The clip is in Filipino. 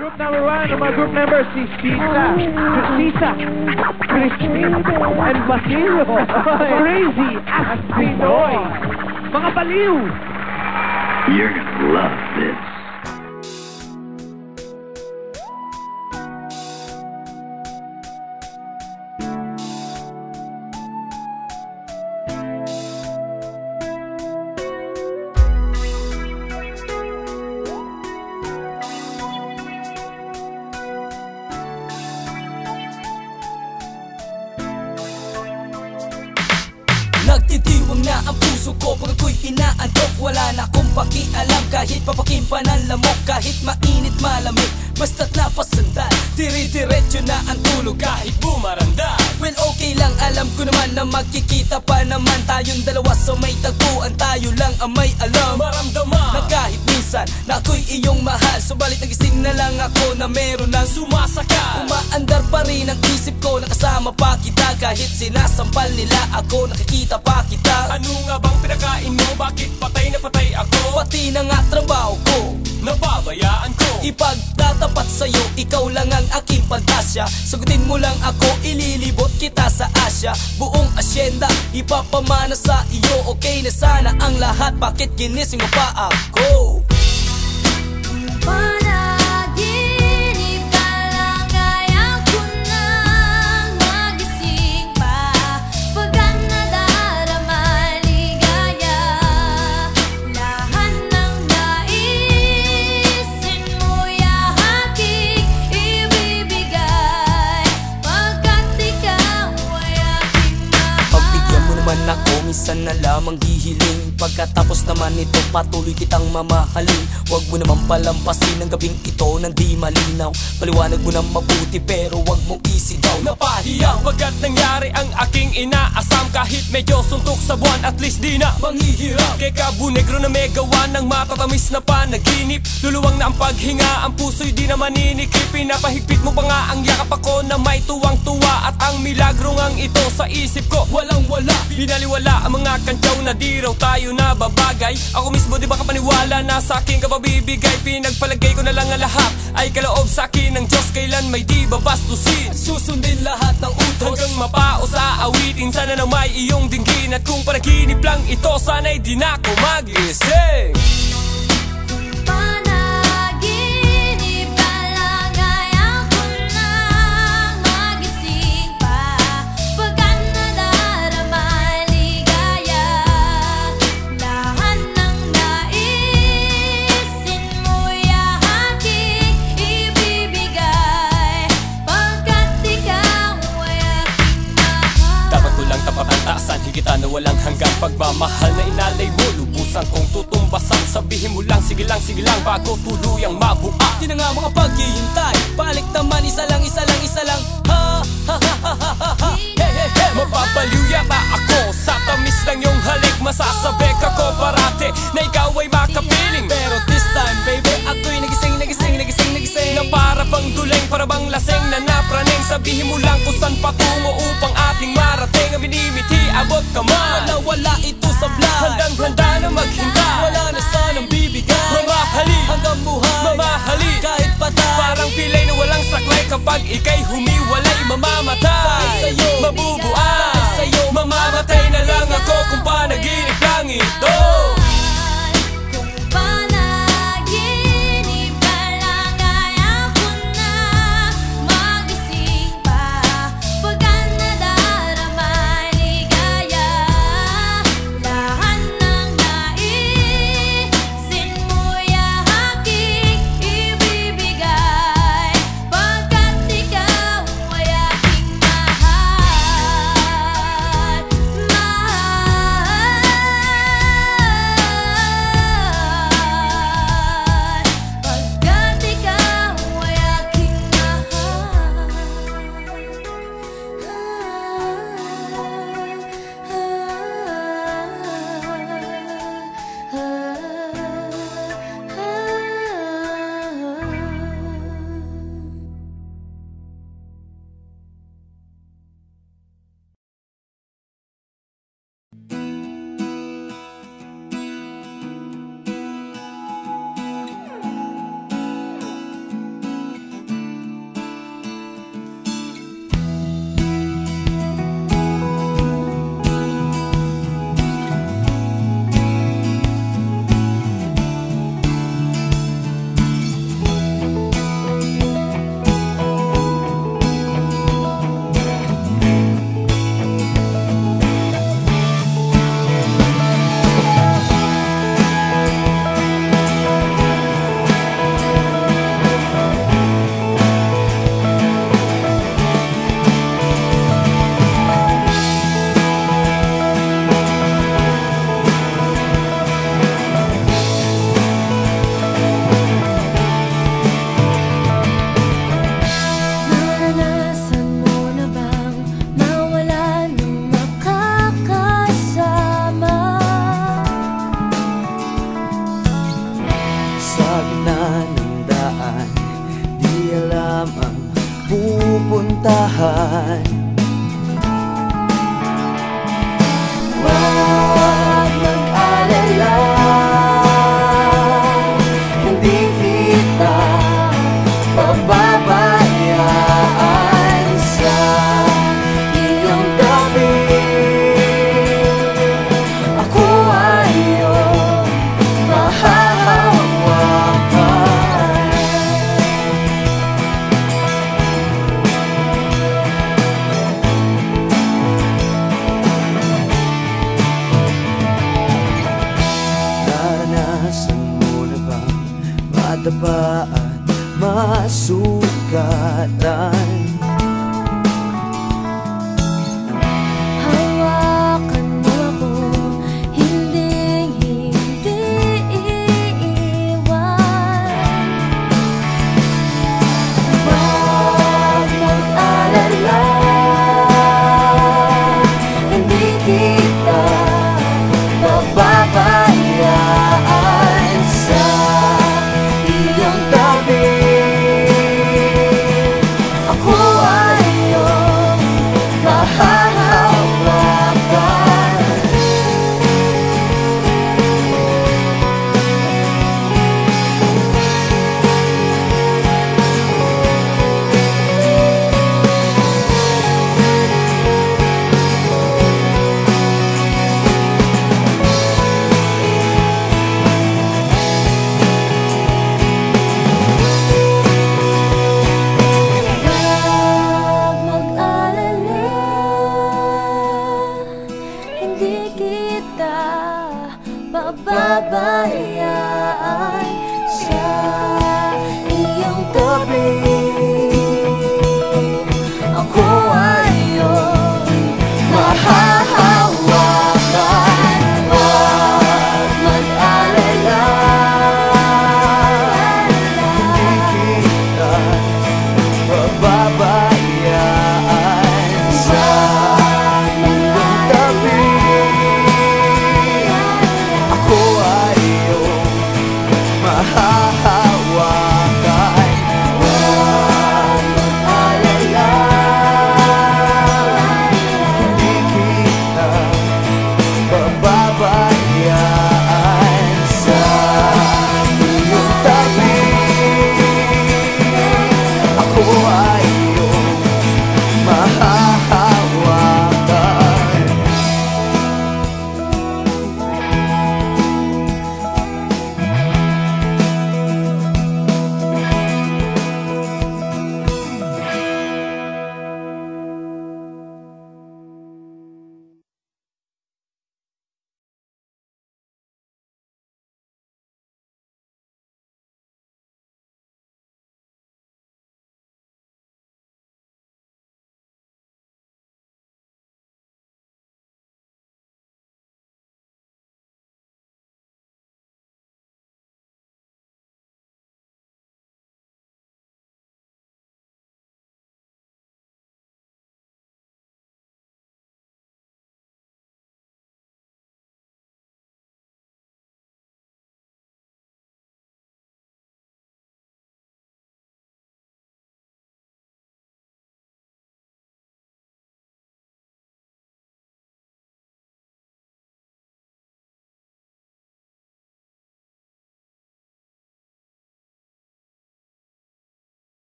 Group number 1, ang mga group members, si Sisa, Christine, and Basilio. Crazy as Pinoy. Mga baliw. You're gonna love this. Nagtitiwang na ang puso ko pag ako'y inaantok. Wala na akong pakialam kahit papakimpan ang lamok. Kahit mainit malamig, basta't napasandal. Dire-diretso na ang tulog kahit bumaranda. Well okay lang, alam ko naman na magkikita pa naman tayong dalawa sa may tagpuan. Tayo lang ang may alam, maramdaman na kahit minsan na ako'y iyong mahal. Subalit nagising na lang ako na meron lang sumasaka. Umaandar pa rin ang isip ko, nakasama pa kita. Kahit sinasampal nila ako, nakikita pa kita. Ano nga bang pinakain mo? Bakit patay na patay ako? Pati na nga trabaho ko, nababayaan ko. Ipagtatapat sa'yo, ikaw lang ang aking pantasya. Sagutin mo lang ako, ililibot kita sa Asya. Buong asyenda, ipapamana sa iyo. Okay na sana ang lahat, bakit ginising mo pa ako? Panaginip ka lang, ayaw ko nang magising pa. Pagka nadarama ligaya, lahat ng naisin mo'y aking ibibigay. Pagkat ikaw ay aking mahal. Pagbigyan mo naman ako, minsan na lamang hihiling. Pagkatapos naman ito, patuloy kitang mamahalin. Huwag mo naman palampasin ang gabing ito nang di malinaw. Paliwanag mo na mabuti pero huwag mong isigaw. Napahiya pagkat nangyari ang aking inaasam. Kahit medyo suntok sa buwan, at least di na manghihirap. Kay Cabo Negro na may gawa ng matatamis na panaginip. Luluwang na ang paghinga, ang puso'y di na maninikip. Pinapahigpit mo pa nga ang yakap ako na may tuwang-tuwa. At ang milagro ngang ito sa isip ko, walang-wala. Binaliwala ang mga kantyaw na di raw tayo na babagay. Ako mismo di ba kapaniwala na sa akin ka mabibigay. Pinagpalagay ko na lang ang lahat ay kaloob sa akin ng Diyos. Kailan may di babastusin, susundin lahat ng utos. Hanggang mapao sa awitin, sana na may iyong dinggin. At kung panaginip lang ito, sana'y di na ako magising. Panaginip ka lang, ayaw ko nang magising pa. Pagka nadarama ligaya, lahat ng naisin mo'y aking ibibigay. Pagkat ikaw ay aking mahal. Dapat ko lang tapat ang taasan, higita na walang hanggang pagmamahal na inalay mo. Lubusan kong tutumbasan, sabihin mo lang sige lang bago tuluyang mabua. Di na nga mga paghihintay, balik naman isa lang. Ha ha ha ha ha ha. Hey hey hey, mapapaliw yata ako sa tamis ng iyong halik. Masasabik ako parate na ikaw ay makapiling. Pero this time baby, ako'y nagising na para bang duling, para bang laseng na napraning. Sabihin mo lang kung saan patungo upang ating marating. Ang minimiti, abot kamay, wala ito sa blan. Handang-handa na maghinda, wala na sanang bibigay. Mamahalin, hanggang buhay, mamahalin kahit patay. Parang pilay na walang saklay, kapag ika'y humiwalay, mamamatay sa'yo, mabubuhay sa'yo. Mamamatay na lang ako kung panaginip lang ito. Kung panaginip ka lang, ayaw ko nang magising pa. Pagka nadarama ligaya, lahat ng naisin mo'y aking ibibigay. Pagkat ikaw ay aking mahal. lamang pupuntahan. Huwag mag-alala, hindi kita pababayaan sa iyong tabi. Ako ay iyong mahahawakan. Naranasan mo na bang mataba at masugatan? Hawakan mo ako, hindi iiwan. Huwag mag-alala, hindi kita pababayaan sa iyong tabi. Ako ay iyong mahahawakan. Huwag mag-alala, hindi kita pababayaan sa iyong tabi.